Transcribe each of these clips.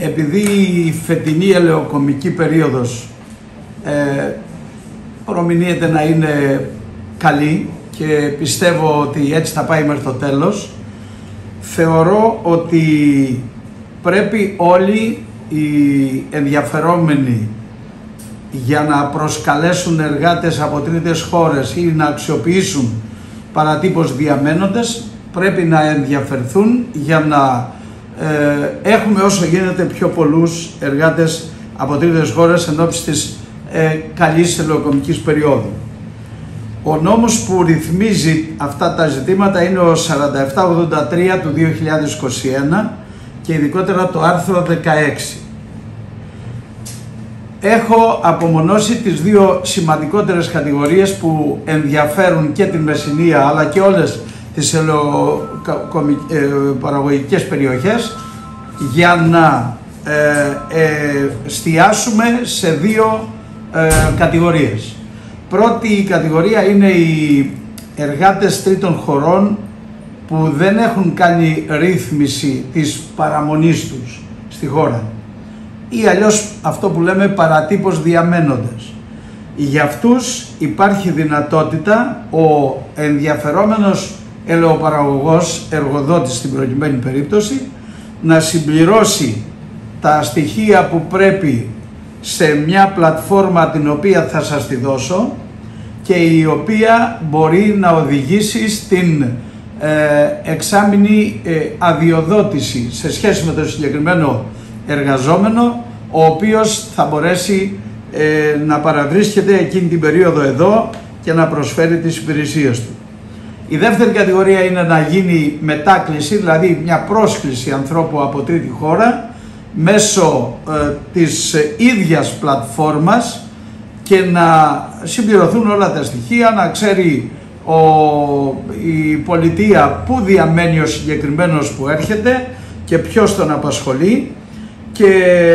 επειδή η φετινή ελαιοκομική περίοδος προμηνύεται να είναι καλή και πιστεύω ότι έτσι θα πάει μέχρι το τέλος, θεωρώ ότι πρέπει όλοι οι ενδιαφερόμενοι για να προσκαλέσουν εργάτες από τρίτες χώρες ή να αξιοποιήσουν παρατύπως διαμένοντες, πρέπει να ενδιαφερθούν για να έχουμε όσο γίνεται πιο πολλούς εργάτες από τρίτες χώρες εν ώψη της καλής ελαιοκομικής περίοδου. Ο νόμος που ρυθμίζει αυτά τα ζητήματα είναι ο 4783 του 2021 και ειδικότερα το άρθρο 16. Έχω απομονώσει τις δύο σημαντικότερες κατηγορίες που ενδιαφέρουν και την Μεσσηνία αλλά και όλες τις ελαιοπαραγωγικές περιοχές για να εστιάσουμε σε δύο κατηγορίες. Πρώτη κατηγορία είναι οι εργάτες τρίτων χωρών που δεν έχουν κάνει ρύθμιση της παραμονής τους στη χώρα ή αλλιώς αυτό που λέμε παρατύπως διαμένοντες. Για αυτούς υπάρχει δυνατότητα ο ενδιαφερόμενος ελαιοπαραγωγός, εργοδότης στην προκειμένη περίπτωση, να συμπληρώσει τα στοιχεία που πρέπει σε μια πλατφόρμα την οποία θα σας τη δώσω και η οποία μπορεί να οδηγήσει στην εξάμηνη αδειοδότηση σε σχέση με τον συγκεκριμένο εργαζόμενο, ο οποίος θα μπορέσει να παραβρίσκεται εκείνη την περίοδο εδώ και να προσφέρει τις υπηρεσίες του. Η δεύτερη κατηγορία είναι να γίνει μετάκληση, δηλαδή μια πρόσκληση ανθρώπου από τρίτη χώρα μέσω της ίδιας πλατφόρμας και να συμπληρωθούν όλα τα στοιχεία, να ξέρει η πολιτεία που διαμένει ο συγκεκριμένος που έρχεται και ποιος τον απασχολεί και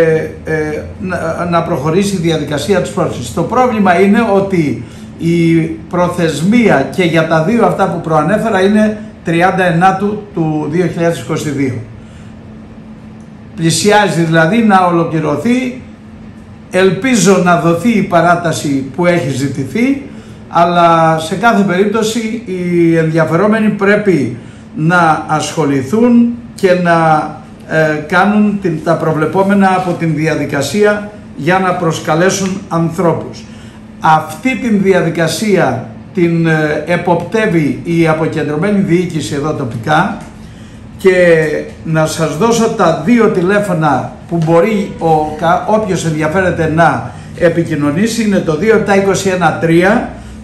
να προχωρήσει η διαδικασία της πρόσκλησης. Το πρόβλημα είναι ότι η προθεσμία και για τα δύο αυτά που προανέφερα είναι 39 του 2022. Πλησιάζει δηλαδή να ολοκληρωθεί, ελπίζω να δοθεί η παράταση που έχει ζητηθεί, αλλά σε κάθε περίπτωση οι ενδιαφερόμενοι πρέπει να ασχοληθούν και να κάνουν τα προβλεπόμενα από την διαδικασία για να προσκαλέσουν ανθρώπους. Αυτή την διαδικασία την εποπτεύει η αποκεντρωμένη διοίκηση εδώ τοπικά και να σας δώσω τα δύο τηλέφωνα που μπορεί όποιος ενδιαφέρεται να επικοινωνήσει. Είναι το 27213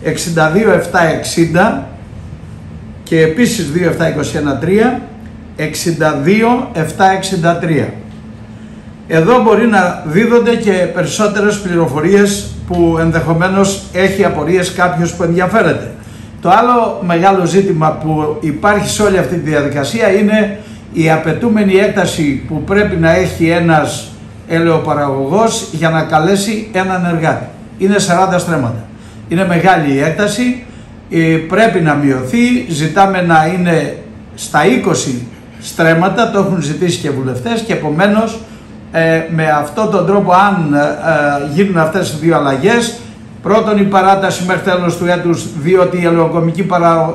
62760 και επίσης 27213 62763. Εδώ μπορεί να δίδονται και περισσότερες πληροφορίες που ενδεχομένως έχει απορίες κάποιος που ενδιαφέρεται. Το άλλο μεγάλο ζήτημα που υπάρχει σε όλη αυτή τη διαδικασία είναι η απαιτούμενη έκταση που πρέπει να έχει ένας ελαιοπαραγωγός για να καλέσει έναν εργάτη. Είναι 40 στρέμματα. Είναι μεγάλη η έκταση, πρέπει να μειωθεί, ζητάμε να είναι στα 20 στρέμματα, το έχουν ζητήσει και βουλευτές και επομένως με αυτόν τον τρόπο, αν γίνουν αυτές οι δύο αλλαγές, πρώτον η παράταση μέχρι τέλος του έτους, διότι η ελαιοκομική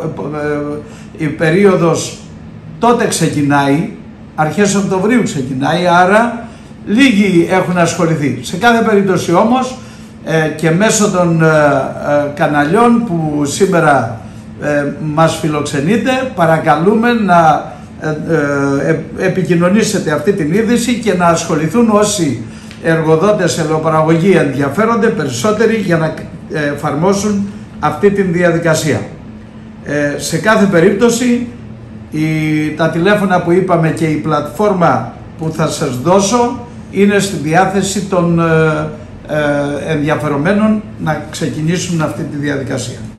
περίοδος τότε ξεκινάει, αρχές Οκτωβρίου ξεκινάει, άρα λίγοι έχουν ασχοληθεί. Σε κάθε περίπτωση όμως και μέσω των καναλιών που σήμερα μας φιλοξενείτε, παρακαλούμε να επικοινωνήσετε αυτή την είδηση και να ασχοληθούν όσοι εργοδότες ελαιοπαραγωγοί ενδιαφέρονται περισσότεροι για να εφαρμόσουν αυτή την διαδικασία. Σε κάθε περίπτωση τα τηλέφωνα που είπαμε και η πλατφόρμα που θα σας δώσω είναι στη διάθεση των ενδιαφερομένων να ξεκινήσουν αυτή τη διαδικασία.